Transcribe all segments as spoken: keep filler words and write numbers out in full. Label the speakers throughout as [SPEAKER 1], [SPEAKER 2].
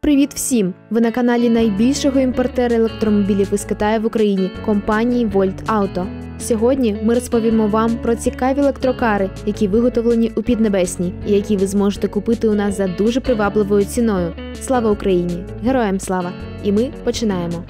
[SPEAKER 1] Привіт всім! Ви на каналі найбільшого імпортера електромобілів із Китаю в Україні – компанії Volt Auto. Сьогодні ми розповімо вам про цікаві електрокари, які виготовлені у Піднебесній і які ви зможете купити у нас за дуже привабливою ціною. Слава Україні! Героям слава! І ми починаємо!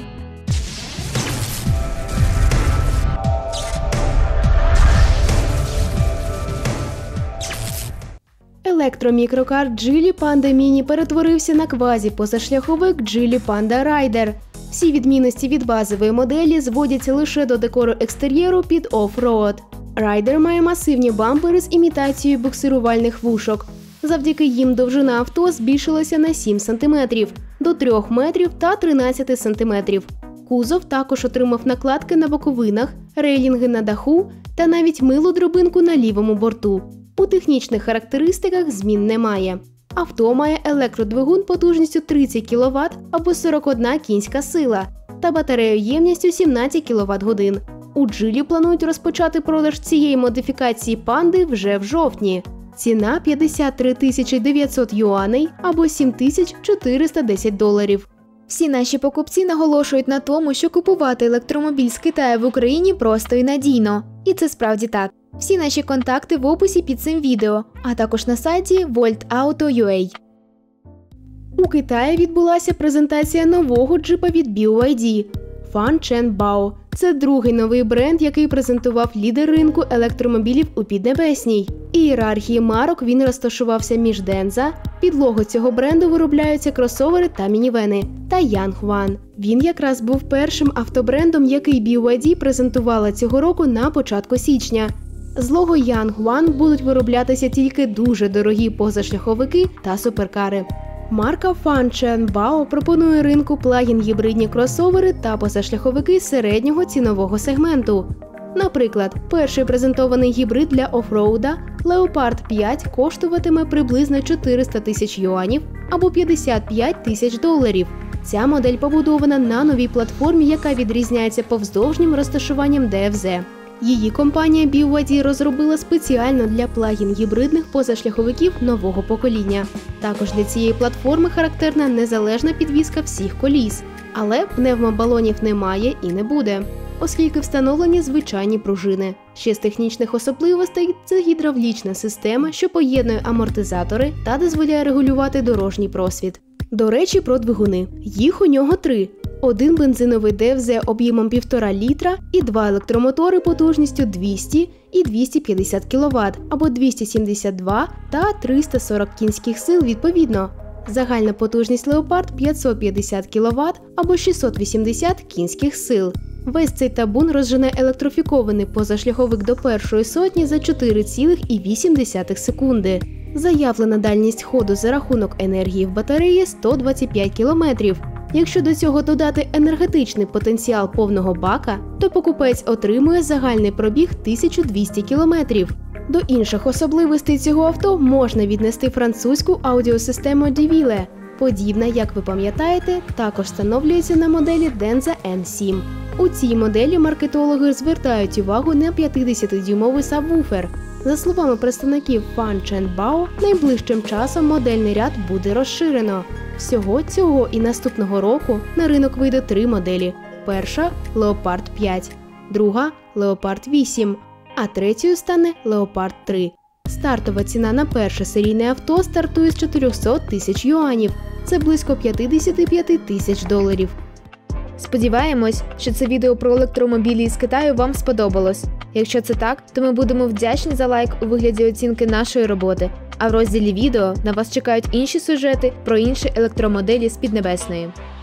[SPEAKER 1] Електромікрокар Geely Panda Mini перетворився на квазі-позашляховик Geely Panda Rider. Всі відмінності від базової моделі зводяться лише до декору екстер'єру під оффроуд. Rider має масивні бампери з імітацією буксирувальних вушок. Завдяки їм довжина авто збільшилася на сім сантиметрів – до трьох метрів та тринадцяти сантиметрів. Кузов також отримав накладки на боковинах, рейлінги на даху та навіть милу драбинку на лівому борту. У технічних характеристиках змін немає. Авто має електродвигун потужністю тридцять кіловат або сорок одна кінська сила та батарею ємністю сімнадцять кіловат-годин. У Geely планують розпочати продаж цієї модифікації Панди вже в жовтні. Ціна – п'ятдесят три тисячі дев'ятсот юаней або сім тисяч чотириста десять доларів. Всі наші покупці наголошують на тому, що купувати електромобіль з Китаю в Україні просто і надійно. І це справді так. Всі наші контакти в описі під цим відео, а також на сайті Volt Auto точка ю а. У Китаї відбулася презентація нового джипа від бі вай ді – Fan Cheng. Це другий новий бренд, який презентував лідер ринку електромобілів у Піднебесній. І ієрархії марок він розташувався між Денза, під лого цього бренду виробляються кросовери та мінівени, та Янгван. Він якраз був першим автобрендом, який бі вай ді презентувала цього року на початку січня. З лого Янгван будуть вироблятися тільки дуже дорогі позашляховики та суперкари. Марка Fan Cheng пропонує ринку плагін-гібридні кросовери та позашляховики середнього цінового сегменту. Наприклад, перший презентований гібрид для оффроуда Leopard п'ять коштуватиме приблизно чотириста тисяч юанів або п'ятдесят п'ять тисяч доларів. Ця модель побудована на новій платформі, яка відрізняється повздовжнім розташуванням ді еф зет. Її компанія бі вай ді розробила спеціально для плагін-гібридних позашляховиків нового покоління. Також для цієї платформи характерна незалежна підвізка всіх коліс. Але пневмобалонів немає і не буде, оскільки встановлені звичайні пружини. Ще з технічних особливостей – це гідравлічна система, що поєднує амортизатори та дозволяє регулювати дорожній просвіт. До речі, про двигуни. Їх у нього три. Один бензиновий ді еф зет об'ємом півтора літра і два електромотори потужністю двісті і двісті п'ятдесят кіловат або двісті сімдесят два та триста сорок кінських сил відповідно. Загальна потужність Leopard – п'ятсот п'ятдесят кіловат або шістсот вісімдесят кінських сил. Весь цей табун розжене електрифікований позашляховик до першої сотні за чотири цілих вісім десятих секунди. Заявлена дальність ходу за рахунок енергії в батареї – сто двадцять п'ять кілометрів. Якщо до цього додати енергетичний потенціал повного бака, то покупець отримує загальний пробіг тисячу двісті кілометрів. До інших особливостей цього авто можна віднести французьку аудіосистему Девіле. Подібна, як ви пам'ятаєте, також встановлюється на моделі Denza ен сім. У цій моделі маркетологи звертають увагу на п'ятдесятидюймовий сабвуфер. За словами представників Fan Cheng, найближчим часом модельний ряд буде розширено. Всього цього і наступного року на ринок вийде три моделі. Перша – Leopard п'ять, друга – Leopard вісім, а третьою стане Leopard три. Стартова ціна на перше серійне авто стартує з чотирьохсот тисяч юанів. Це близько п'ятдесят п'ять тисяч доларів. Сподіваємось, що це відео про електромобілі із Китаю вам сподобалось. Якщо це так, то ми будемо вдячні за лайк у вигляді оцінки нашої роботи. А в розділі відео на вас чекають інші сюжети про інші електромоделі з Піднебесної.